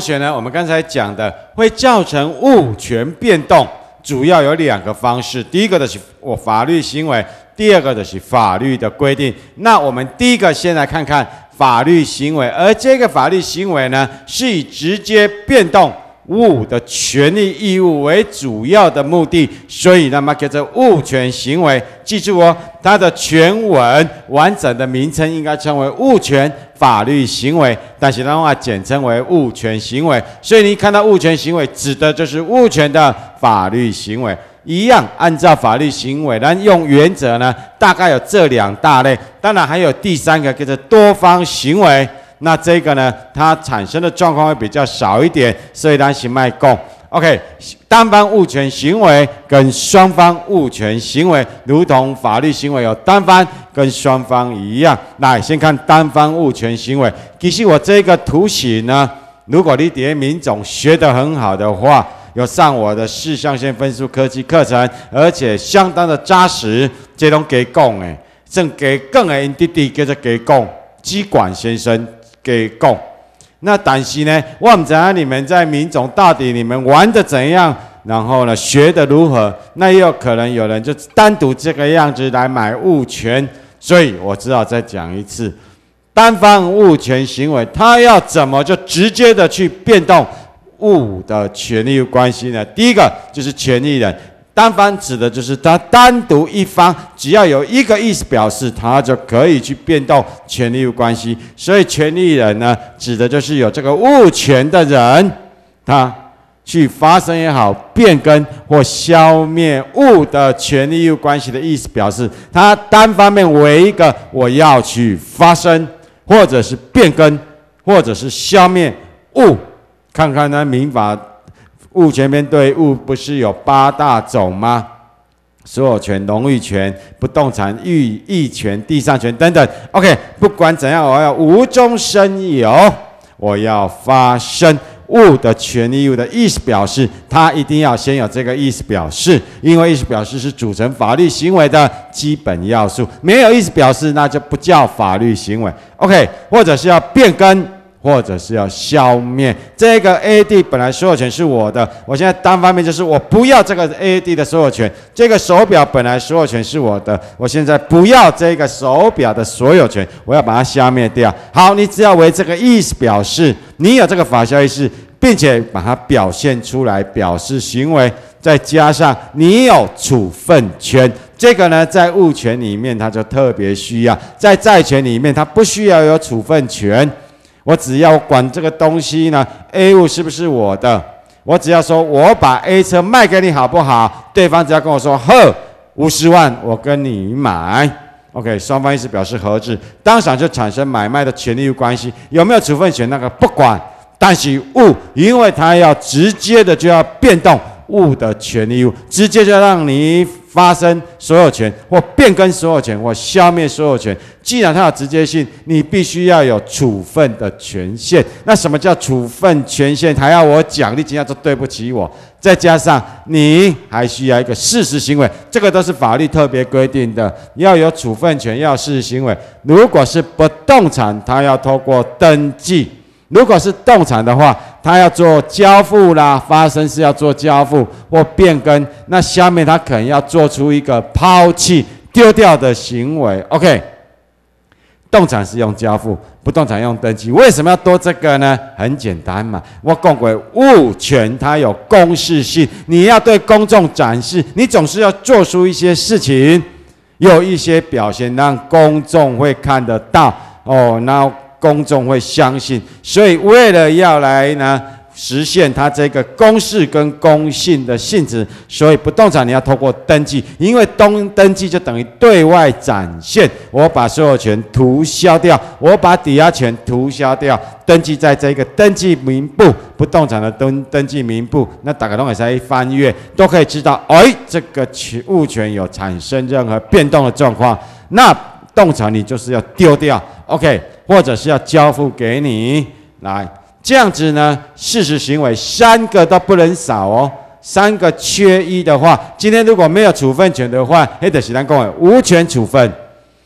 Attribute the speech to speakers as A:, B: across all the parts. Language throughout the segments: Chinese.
A: 权呢，我们刚才讲的会造成物权变动，主要有2个方式。第一个的是我法律行为，第二个的是法律的规定。那我们第一个先来看看法律行为，而这个法律行为呢，是以直接变动物的权利义务为主要的目的，所以那么叫做物权行为。记住哦，它的全文完整的名称应该称为物权法律行为，但是的话简称为物权行为。所以你看到物权行为，指的就是物权的法律行为。一样，按照法律行为，咱用原则呢，大概有这2大类，当然还有第3个叫做多方行为。那这个呢，它产生的状况会比较少一点，所以咱先卖讲。OK， 单方物权行为跟双方物权行为，如同法律行为有单方跟双方一样。来，先看单方物权行为。其实我这个图形呢，如果你在民总学得很好的话，有上我的4象限分数科技课程，而且相当的扎实，这种给讲诶，正给讲的因弟弟叫做给讲，基管先生。给供，那但是呢，我不知道你们在民总到底你们玩的怎样，然后呢学的如何？那也有可能有人就单独这个样子来买物权，所以我只好再讲一次，单方物权行为，它要怎么就直接的去变动物的权利关系呢？第一个就是权利人。单方指的就是他单独一方，只要有一个意思表示，他就可以去变动权利关系。所以权利人呢，指的就是有这个物权的人，他去发生也好，变更或消灭物的权利关系的意思表示，他单方面为一个我要去发生，或者是变更，或者是消灭物。看看呢，民法。物权面对物不是有8大种吗？所有权、荣誉权、不动产、役权、地上权等等。OK， 不管怎样，我要无中生有，我要发生物的权利义务的意思表示，它一定要先有这个意思表示，因为意思表示是组成法律行为的基本要素。没有意思表示，那就不叫法律行为。OK， 或者是要变更。或者是要消灭这个 AD 本来所有权是我的，我现在单方面就是我不要这个 AD 的所有权，这个手表本来所有权是我的，我现在不要这个手表的所有权，我要把它消灭掉。好，你只要为这个意思表示，你有这个法效意识，并且把它表现出来，表示行为，再加上你有处分权。这个呢，在物权里面它就特别需要，在债权里面它不需要有处分权。我只要管这个东西呢 ，A 物是不是我的？我只要说我把 A 车卖给你好不好？对方只要跟我说呵，50万我跟你买 ，OK， 双方意思表示合致，当场就产生买卖的权利关系。有没有处分权那个不管，但是物，因为它要直接的就要变动物的权利义务，直接就让你发生所有权，或变更所有权，或消灭所有权。既然它有直接性，你必须要有处分的权限。那什么叫处分权限？还要我讲，你今天说对不起我。再加上你还需要一个事实行为，这个都是法律特别规定的，要有处分权，要有事实行为。如果是不动产，它要透过登记。如果是动产的话，它要做交付啦，发生是要做交付或变更，那下面它可能要做出一个抛弃、丢掉的行为。OK， 动产是用交付，不动产用登记。为什么要多这个呢？很简单嘛，我讲过物权它有公示性，你要对公众展示，你总是要做出一些事情，有一些表现让公众会看得到哦，那公众会相信，所以为了要来呢实现它这个公示跟公信的性质，所以不动产你要透过登记，因为登记就等于对外展现，我把所有权涂销掉，我把抵押权涂销掉，登记在这个登记名簿，不动产的登记名簿，那大家都可以翻阅，都可以知道，这个物权有产生任何变动的状况，那动产你就是要丢掉 ，OK。或者是要交付给你来，这样子呢，事实行为3个都不能少哦。3个缺一的话，今天如果没有处分权的话，那就是咱讲的无权处分。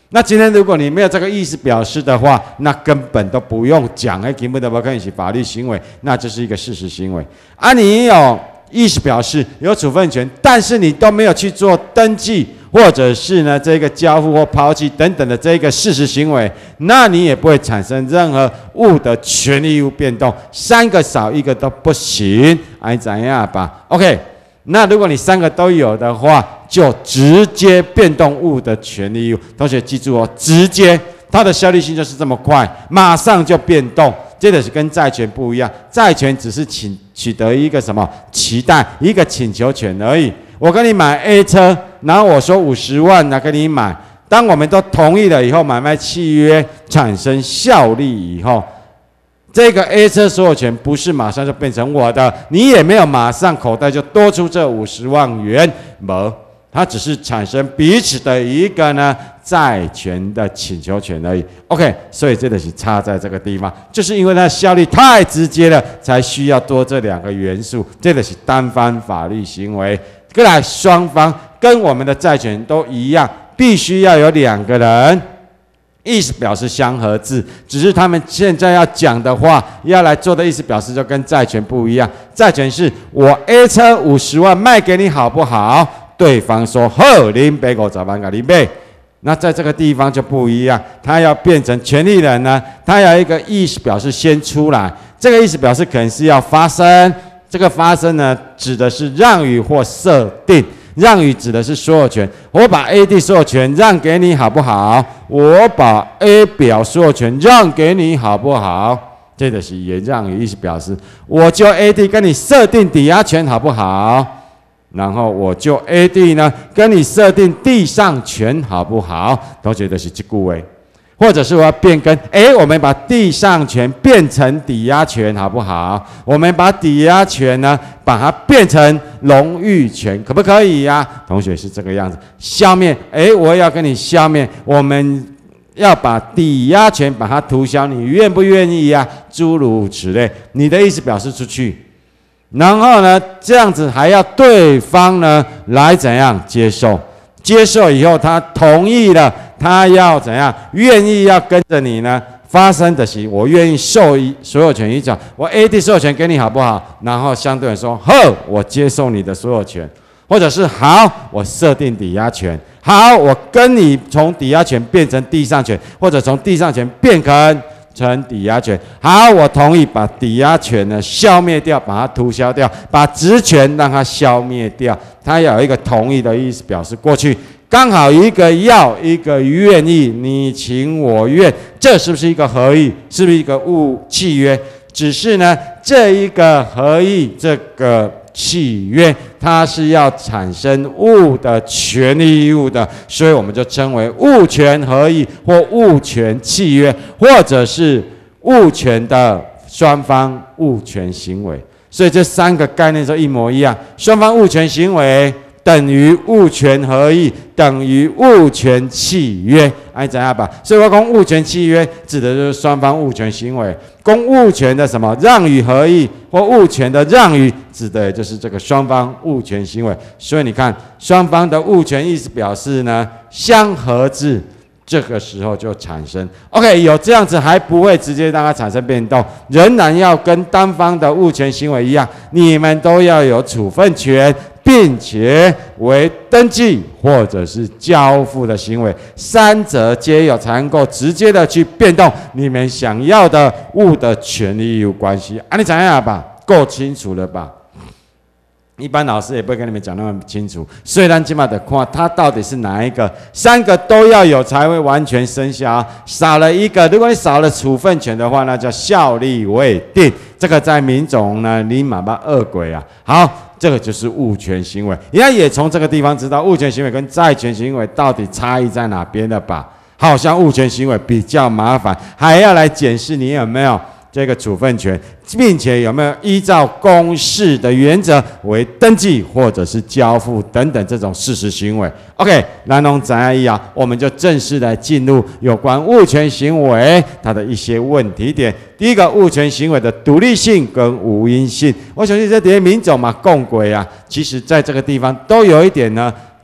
A: 那今天如果你没有这个意思表示的话，那根本都不用讲，根本都不可以是法律行为，那就是一个事实行为。啊，你有意思表示，有处分权，但是你都没有去做登记，或者是呢这个交付或抛弃等等的这个事实行为，那你也不会产生任何物的权利义务变动，三个少一个都不行，哎，怎样吧 ？OK。那如果你三个都有的话，就直接变动物的权利义务。同学记住哦，直接，它的效力性就是这么快，马上就变动。这个是跟债权不一样，债权只是取得一个什么期待，一个请求权而已。我跟你买 A 车，然后我说50万来跟你买，当我们都同意了以后，买卖契约产生效力以后。这个 A 车所有权不是马上就变成我的，你也没有马上口袋就多出这50万元，没，它只是产生彼此的一个呢债权的请求权而已。OK， 所以这个是差在这个地方，就是因为它的效力太直接了，才需要多这两个元素。这个是单方法律行为，再来双方跟我们的债权都一样，必须要有两个人。意思表示相合制，只是他们现在要讲的话，要来做的意思表示就跟债权不一样。债权是我 A 车50万卖给你好不好？对方说好，你150万给你买。那在这个地方就不一样，他要变成权利人呢，他要一个意思表示先出来，这个意思表示可能是要发生，这个发生呢指的是让与或设定。让与指的是所有权，我把 A 地所有权让给你好不好？我把 A 表所有权让给你好不好？这个是也让与意思表示，我就 A 地跟你设定抵押权好不好？然后我就 A 地呢跟你设定地上权好不好？同学就是这句话。或者是我要变更，我们把地上权变成抵押权，好不好？我们把抵押权呢，把它变成荣誉权，可不可以呀？同学是这个样子，消灭，我要跟你消灭，我们要把抵押权把它涂销，你愿不愿意呀？诸如此类，你的意思表示出去，然后呢，这样子还要对方呢来怎样接受？接受以后，他同意了，他要怎样？愿意要跟着你呢？发生的是，我愿意受所有权移转，我 A 地所有权给你好不好？然后相对人说，好，我接受你的所有权，或者是好，我设定抵押权，好，我跟你从抵押权变成地上权，或者从地上权变成抵押权，好，我同意把抵押权呢消灭掉，把它涂销掉，把职权让它消灭掉，它要有一个同意的意思表示过去，刚好一个要，一个愿意，你情我愿，这是不是一个合意？是不是一个契约？只是呢，这一个合意，这个契约，它是要产生物的权利义务的，所以我们就称为物权合意或物权契约，或者是物权的双方物权行为。所以这三个概念都一模一样，双方物权行为等于物权合意，等于物权契约，怎样吧？所以我讲物权契约指的就是双方物权行为，公物权的什么让与合意或物权的让与，指的也就是这个双方物权行为。所以你看，双方的物权意思表示呢相合制，这个时候就产生 OK， 有这样子还不会直接让它产生变动，仍然要跟单方的物权行为一样，你们都要有处分权，并且为登记或者是交付的行为，三者皆有，才能够直接的去变动你们想要的物的权利义务关系。你怎样吧？够清楚了吧？一般老师也不会跟你们讲那么清楚，虽然起码得看它到底是哪一个，三个都要有才会完全生效。少了一个，如果你少了处分权的话，那叫效力未定。这个在民种呢，你马把恶鬼啊。好，这个就是物权行为。人家也从这个地方知道物权行为跟债权行为到底差异在哪边了吧？好像物权行为比较麻烦，还要来检视你有没有这个处分权，并且有没有依照公示的原则为登记或者是交付等等这种事实行为。OK， 南农怎样我们就正式来进入有关物权行为它的一些问题点。第一个，物权行为的独立性跟无因性。我相信这些民众嘛，共轨啊，其实在这个地方都有一点呢。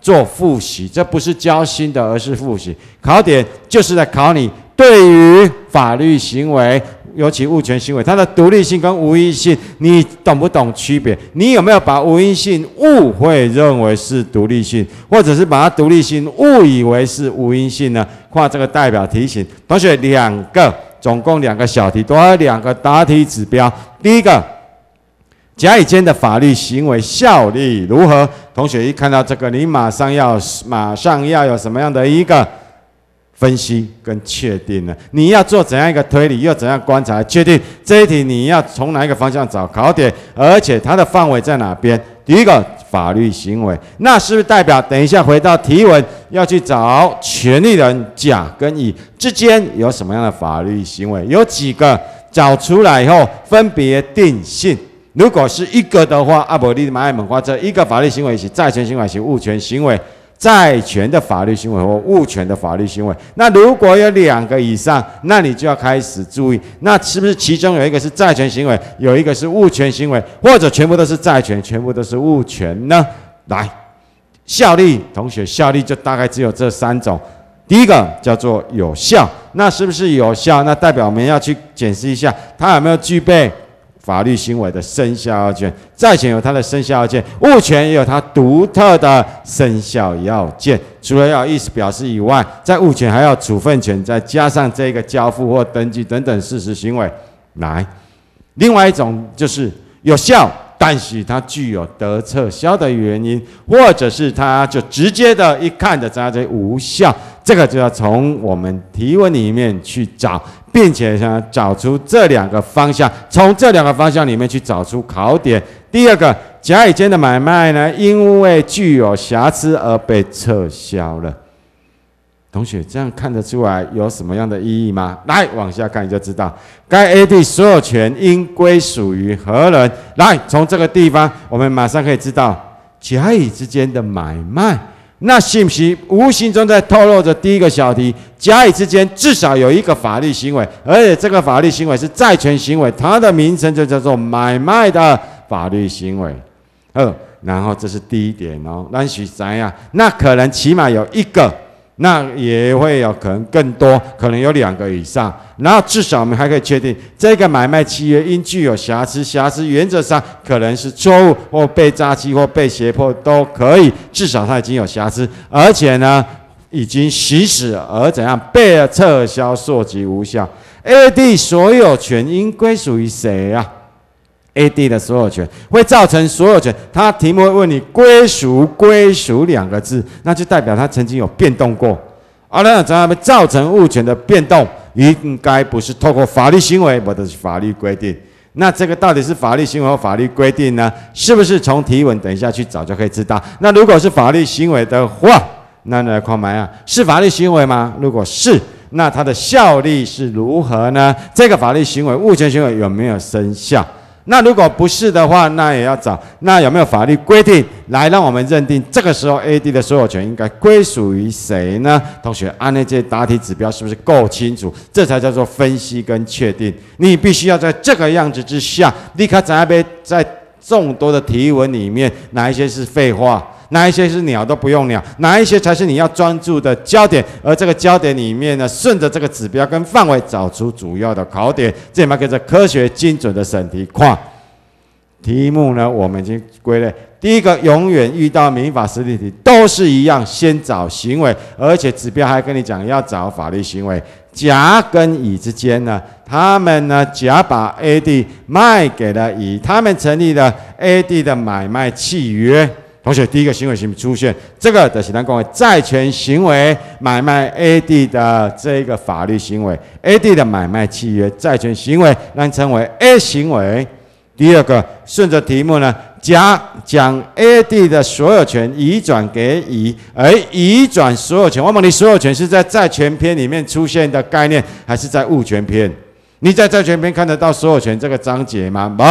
A: 做复习，这不是教新的，而是复习。考点就是在考你对于法律行为，尤其物权行为，它的独立性跟无因性，你懂不懂区别？你有没有把无因性误会认为是独立性，或者是把它独立性误以为是无因性呢？画这个代表题型，同学总共2个小题，都有2个答题指标。第一个，甲乙间的法律行为效力如何？同学一看到这个，你马上要有什么样的一个分析跟确定呢？你要做怎样一个推理，又怎样观察确定这一题你要从哪一个方向找考点，而且它的范围在哪边？第一个，法律行为，那是不是代表等一下回到题文要去找权利人甲跟乙之间有什么样的法律行为？有几个找出来以后分别定性。如果是一个的话，阿伯利马爱猛花这一个法律行为是债权行为，是物权行为。债权的法律行为或物权的法律行为，那如果有2个以上，那你就要开始注意，那是不是其中有一个是债权行为，有一个是物权行为，或者全部都是债权，全部都是物权呢？来，效力，同学，效力就大概只有这3种。第一个叫做有效，那是不是有效？那代表我们要去检视一下，它有没有具备法律行为的生效要件。债权有它的生效要件，物权也有它独特的生效要件。除了要有意思表示以外，在物权还要处分权，再加上这个交付或登记等等事实行为。来，另外一种就是有效，但是它具有得撤销的原因，或者是它就直接的一看的在这无效，这个就要从我们题文里面去找，并且呢找出这2个方向，从这2个方向里面去找出考点。第二个，甲乙间的买卖呢，因为具有瑕疵而被撤销了。同学，这样看得出来有什么样的意义吗？来，往下看你就知道。该 AD 所有权应归属于何人？来，从这个地方，我们马上可以知道甲乙之间的买卖。那是不是无形中在透露着第一个小题，甲乙之间至少有一个法律行为，而且这个法律行为是债权行为，它的名称就叫做买卖的法律行为。然后这是第一点哦，咱是知道，那可能起码有一个，那也会有可能更多，可能有2个以上。然后至少我们还可以确定，这个买卖契约因具有瑕疵，瑕疵原则上可能是错误或被诈欺或被胁迫都可以，至少它已经有瑕疵，而且呢已经行使而怎样被撤销溯及无效。AD 所有权应归属于谁啊？AD 的所有权会造成所有权，他题目会问你归属2个字，那就代表他曾经有变动过。那怎样造成物权的变动？应该不是透过法律行为，或者是法律规定。那这个到底是法律行为或法律规定呢？是不是从题文等一下去找就可以知道？那如果是法律行为的话，那来看嘛，是法律行为吗？如果是，那它的效力是如何呢？这个法律行为、物权行为有没有生效？那如果不是的话，那也要找那有没有法律规定来让我们认定这个时候 AD 的所有权应该归属于谁呢？同学，按那些答题指标是不是够清楚？这才叫做分析跟确定。你必须要在这个样子之下，立刻在众多的题文里面，哪一些是废话，哪一些是鸟都不用鸟，哪一些才是你要专注的焦点？而这个焦点里面呢，顺着这个指标跟范围找出主要的考点，这嘛叫做科学精准的审题。看题目呢，我们已经归类。第一个，永远遇到民法实例题都是一样，先找行为，而且指标还跟你讲要找法律行为。甲跟乙之间呢，他们呢，甲把 AD 卖给了乙，他们成立了 AD 的买卖契约。同学，第一个行为是不是出现？这个的是咱讲的债权行为买卖 AD 的这个法律行为 ，AD 的买卖契约债权行为，咱称为 A 行为。第二个，顺着题目呢，甲将 AD 的所有权移转给乙，而移转所有权，我问你，所有权是在债权篇里面出现的概念，还是在物权篇？你在债权篇看得到所有权这个章节吗？不，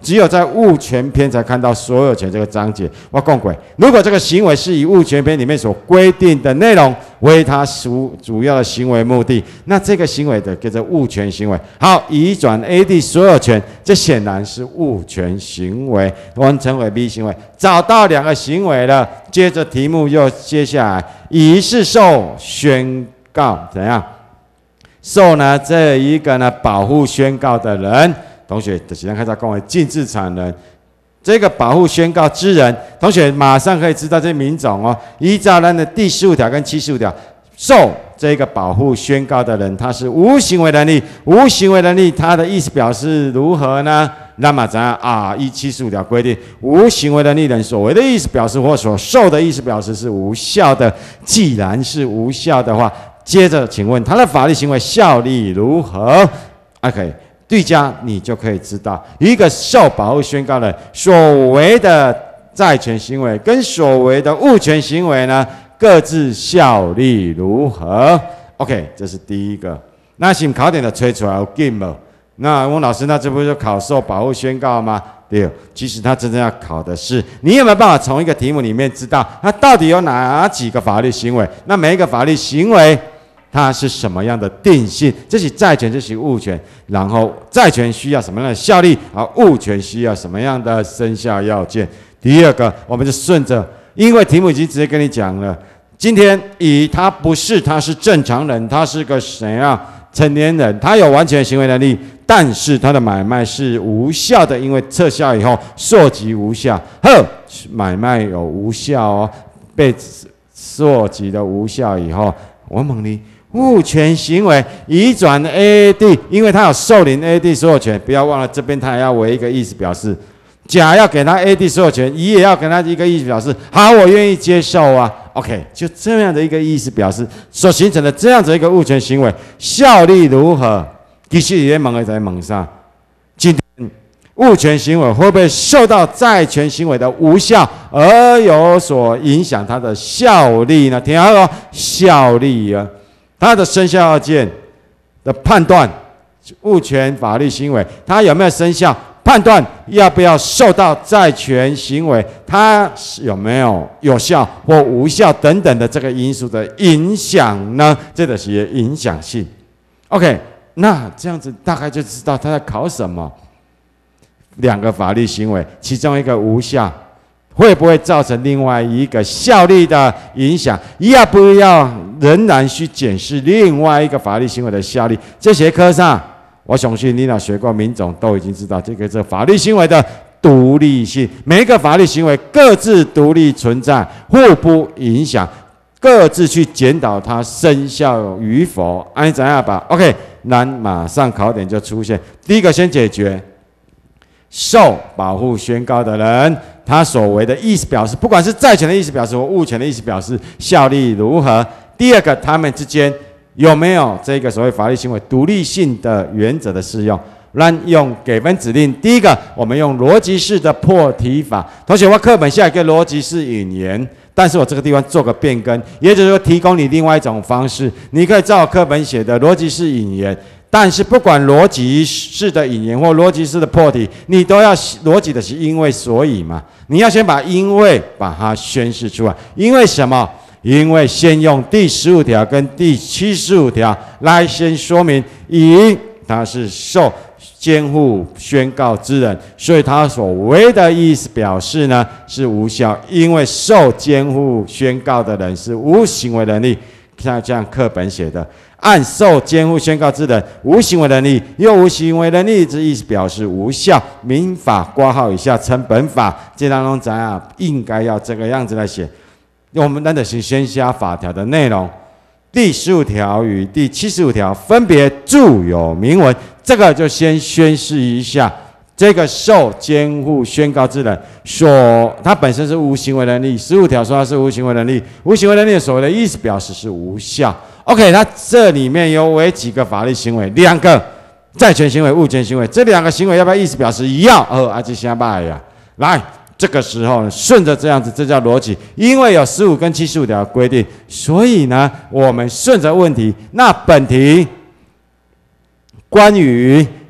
A: 只有在物权篇才看到所有权这个章节。我讲过，如果这个行为是以物权篇里面所规定的内容为它主要的行为目的，那这个行为的叫做物权行为。好，移转 A D 所有权，这显然是物权行为，我们称为 B 行为。找到两个行为了，接着题目又接下来，乙是受宣告怎样？受呢这一个呢保护宣告的人，同学就是咱开始讲的禁制产人，这个保护宣告之人，同学马上可以知道这民种哦。依照咱的第15条跟75条，受这个保护宣告的人，他是无行为能力，无行为能力，他的意思表示如何呢？那么怎样啊？依75条规定，无行为能力人所谓的意思表示或所受的意思表示是无效的。既然是无效的话，接着，请问他的法律行为效力如何 ？OK， 对家你就可以知道，一个受保护宣告人所谓的债权行为跟所谓的物权行为呢，各自效力如何 ？OK， 这是第一个。那是考点的吹出来有紧无？那翁老师，那这不是考受保护宣告吗？对，其实他真正要考的是，你有没有办法从一个题目里面知道，它到底有哪几个法律行为？那每一个法律行为，它是什么样的定性？这是债权，这是物权。然后债权需要什么样的效力，而物权需要什么样的生效要件？第二个，我们就顺着，因为题目已经直接跟你讲了。今天乙他不是，他是正常人，他是个谁啊？成年人，他有完全行为能力，但是他的买卖是无效的，因为撤销以后溯及无效。买卖有无效哦，被溯及的无效以后，我问你，物权行为移转 AD， 因为他有受领 AD 所有权，不要忘了这边他还要为一个意思表示，甲要给他 AD 所有权，乙也要给他一个意思表示，好，我愿意接受啊。OK， 就这样的一个意思表示所形成的这样子一个物权行为效力如何？其实也问的在问啥？今天物权行为会不会受到债权行为的无效而有所影响它的效力呢？听好哦，效力啊，它的生效要件的判断，物权法律行为它有没有生效？判断要不要受到债权行为，它有没有有效或无效等等的这个因素的影响呢？这个是影响性。OK， 那这样子大概就知道他在考什么。两个法律行为，其中一个无效，会不会造成另外一个效力的影响？要不要仍然去检视另外一个法律行为的效力？这学科上，我相信你若学过民种，都已经知道这个法律行为的独立性。每一个法律行为各自独立存在，互不影响，各自去检讨它生效与否。按怎样吧 ？OK， 那马上考点就出现。第一个先解决受保护宣告的人，他所谓的意思表示，不管是债权的意思表示或物权的意思表示，效力如何？第二个，他们之间有没有这个所谓法律行为独立性的原则的适用？咱用给分指令，第一个，我们用逻辑式的破题法。同学，我课本下一个逻辑式引言，但是我这个地方做个变更，也就是说提供你另外一种方式，你可以照我课本写的逻辑式引言。但是不管逻辑式的引言或逻辑式的破题，你都要逻辑的是因为所以嘛，你要先把因为把它宣示出来。因为什么？因为先用第15条跟第75条来先说明乙他是受监护宣告之人，所以他所谓的意思表示呢是无效，因为受监护宣告的人是无行为能力。像这样课本写的，按受监护宣告之人无行为能力，又无行为能力之意思表示无效。民法括号以下称本法，这当中咱啊应该要这个样子来写。我们那是先下法条的内容，第15条与第75条分别注有明文，这个就先宣示一下。这个受监护宣告之人他本身是无行为能力，15条说他是无行为能力，无行为能力的所谓的意思表示是无效。OK， 那这里面有为几个法律行为？2个，债权行为、物权行为，这2个行为要不要意思表示要？这下拜呀，来。这个时候呢，顺着这样子，这叫逻辑。因为有15跟75条规定，所以呢，我们顺着问题，那本题关于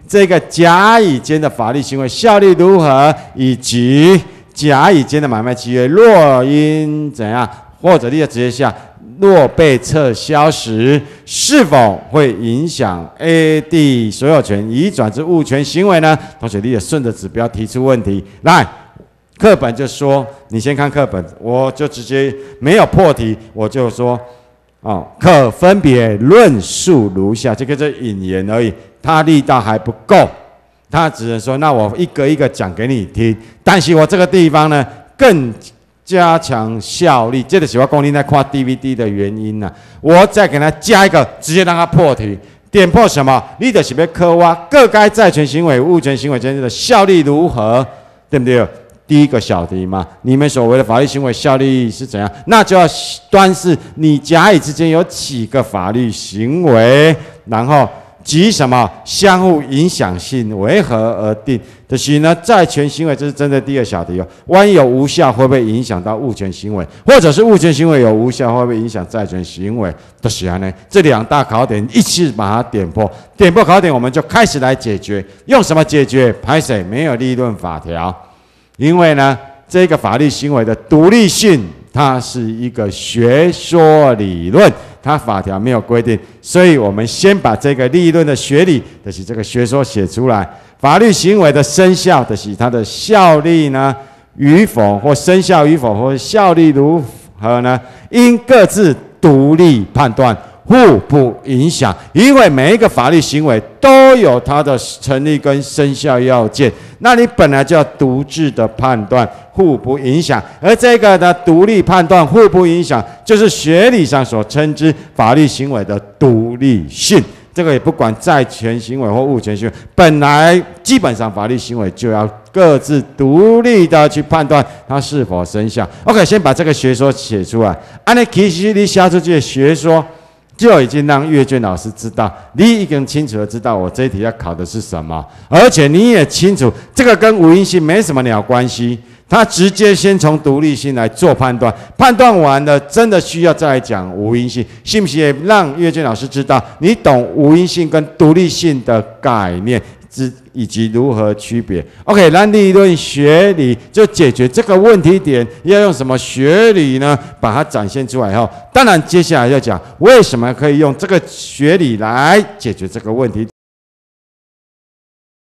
A: 这个甲乙间的法律行为效力如何，以及甲乙间的买卖契约若因怎样，或者你的直接下若被撤销时，是否会影响 A、D 所有权移转之物权行为呢？同学，你也顺着指标提出问题来。课本就说，你先看课本，我就直接没有破题，我就说，可分别论述如下，这个是引言而已，它力道还不够，他只能说，那我一个一个讲给你听，但是我这个地方呢，更加强效力，这就是我讲你在看 DVD 的原因啊。我再给他加一个，直接让他破题，点破什么？你就是要刻挖各该债权行为、物权行为间的效力如何，对不对？第一个小题嘛，你们所谓的法律行为效力是怎样？那就要端视你甲乙之间有几个法律行为，然后及什么相互影响性为何而定？就是呢，债权行为这是针对第二小题哦。万一有无效，会不会影响到物权行为？或者是物权行为有无效，会不会影响债权行为？就是呢，这两大考点一起把它点破。点破考点，我们就开始来解决。用什么解决？拍谁？没有立论法条。因为呢，这个法律行为的独立性，它是一个学说理论，它法条没有规定，所以我们先把这个立论的学理，就是这个学说写出来。法律行为的生效，就是它的效力呢与否，或生效与否，或效力如何呢？应各自独立判断，互不影响。因为每一个法律行为都有它的成立跟生效要件。那你本来就要独自的判断，互不影响。而这个的独立判断、互不影响，就是学理上所称之法律行为的独立性。这个也不管债权行为或物权行为，本来基本上法律行为就要各自独立的去判断它是否生效。OK， 先把这个学说写出来。其实你写出去的学说，就已经让阅卷老师知道，你已经清楚的知道我这一题要考的是什么，而且你也清楚这个跟无因性没什么鸟关系，他直接先从独立性来做判断，判断完了真的需要再来讲无因性，信不信也让阅卷老师知道你懂无因性跟独立性的概念以及如何区别。OK， 那立论学理就解决这个问题点，要用什么学理呢？把它展现出来后，当然接下来要讲为什么可以用这个学理来解决这个问题。